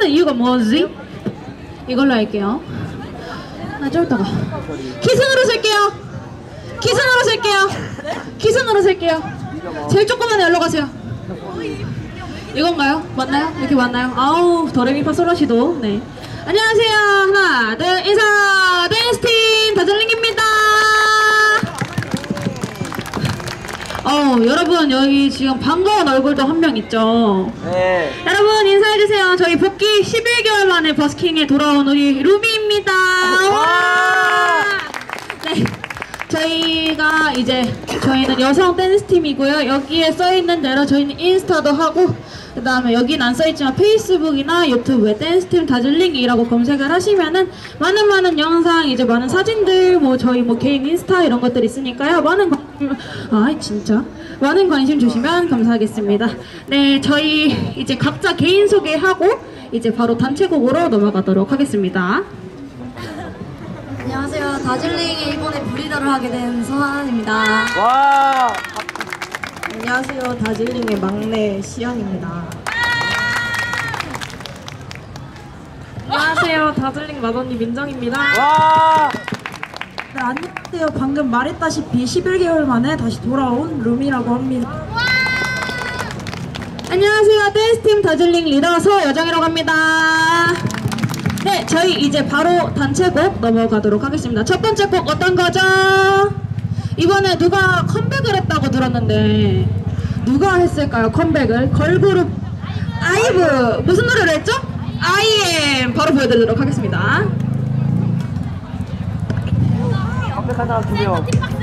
하는 이유가 뭐지? 이걸로 할게요. 하나 좀 이따가 기선으로 셀게요. 기선으로 셀게요. 기선으로 셀게요. 제일 조그만 애 일로 가세요. 이건가요? 맞나요? 이렇게 맞나요? 아우 도레미파솔라시도. 네. 안녕하세요. 하나 둘 인사. 댄스팀 다즐링입니다. 여러분 여기 지금 반가운 얼굴도 한 명 있죠? 네. 여러분 인사해주세요. 저희 복귀 11개월 만에 버스킹에 돌아온 우리 루비입니다. 와! 네. 저희는 여성 댄스팀이고요. 여기에 써있는 대로 저희는 인스타도 하고, 그 다음에 여긴 안 써있지만 페이스북이나 유튜브에 댄스팀 다즐링이라고 검색을 하시면은 많은 영상, 이제 많은 사진들, 저희 개인 인스타 이런 것들 있으니까요. 많은 관심 주시면 감사하겠습니다. 네, 저희 이제 각자 개인 소개하고 이제 바로 단체곡으로 넘어가도록 하겠습니다. 안녕하세요. 다즐링의 이번에 브리더를 하게 된 서한입니다. 와! 안녕하세요. 다즐링의 막내 시연입니다. 안녕하세요. 다즐링 맏언니 민정입니다. 와! 네, 안녕하세요. 방금 말했다시피 11개월 만에 다시 돌아온 룸이라고 합니다. 안녕하세요. 댄스팀 다즐링 리더 서여정이라고 합니다. 네, 저희 이제 바로 단체곡 넘어가도록 하겠습니다. 첫 번째 곡 어떤 거죠? 이번에 누가 컴백을 했다고 들었는데 누가 했을까요? 컴백을? 걸그룹 아이브. 무슨 노래를 했죠? IM. 바로 보여드리도록 하겠습니다. 컴백한 사람 2명.